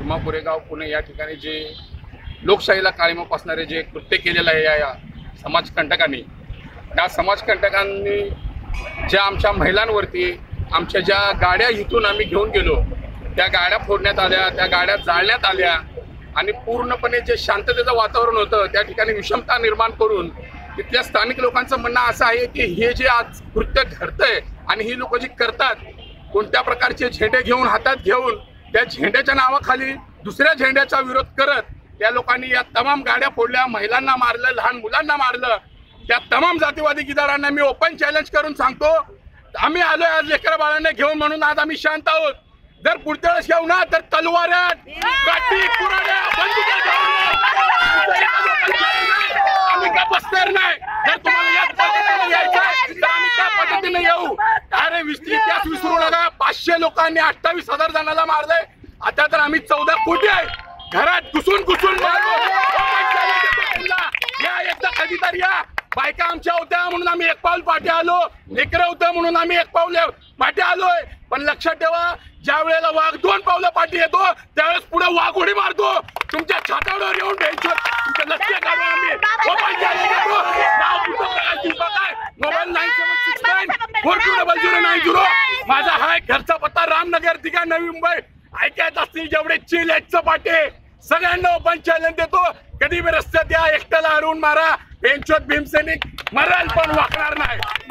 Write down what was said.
भीमा कोरेगाव पुणे या ठिकाणी जे लोकशाहीला काळिमा फासणारे जे कृत्य केलेलं आहे या समाजकंटकांनी, त्या समाजकंटकांनी ज्या आमच्या महिलांवरती आमच्या ज्या गाड्या इथून आम्ही घेऊन गेलो त्या गाड्या फोडण्यात आल्या, त्या गाड्या जाळण्यात आल्या आणि पूर्णपणे जे शांततेचं वातावरण होतं त्या ठिकाणी विषमता निर्माण करून तिथल्या स्थानिक लोकांचं म्हणणं असं आहे की हे जे आज कृत्य घडतंय आणि ही लोक जी करतात कोणत्या प्रकारचे झेंडे घेऊन हातात घेऊन त्या झेंड्याच्या नावाखाली दुसऱ्या झेंड्याचा विरोध करत त्या लोकांनी या तमाम गाड्या फोडल्या, महिलांना मारलं, लहान मुलांना मारलं। त्या तमाम जातीवादी गिदारांना मी ओपन चॅलेंज करून सांगतो, आम्ही आलोय आज लेकरं बाळांना घेऊन म्हणून आज आम्ही शांत आहोत। जर पुढच्या वेळेस येऊ ना तर तलवाऱ्या, काठी, कुऱ्हाड्या, बंदुका घेऊन आम्ही का बसणार नाही। जर तुम्हाला याच पद्धतीने यायचं तर आम्ही त्या पद्धतीने येऊ। अरे इतिहास विसरू नका, 500 लोकांनी 28,000 जणांना मारले, आता तर आम्ही 14 कोटी आहे घरात घुसून मारलो। या एकदा कधीतरी या, बायका आमच्या होत्या म्हणून आम्ही एक पाऊल पाठी आलो, लेकरं होतं म्हणून आम्ही एक पाऊल पाठी आलोय। पण लक्षात ठेवा, ज्या वेळेला वाघ 2 पावलं पाठी येतो त्यावेळेस पुढे वाघ उडी मारतो। तुमच्या छातावर येऊन द्यायचं तुमचं लक्ष काढून आम्ही ओपन चॅलेंज करतो। मोबाईल 9769420090। माझा हा घरचा पत्ता रामनगर दिघा नवी मुंबई। ऐकायचं असतील जेवढे चिल आहेत चपाटे सगळ्यांना ओपन चॅलेंज देतो, कधी बी रस्त्यात या, एकट्याला हरवून मारा, बेंचोत भीमसैनिक मराल पण वाकणार नाही।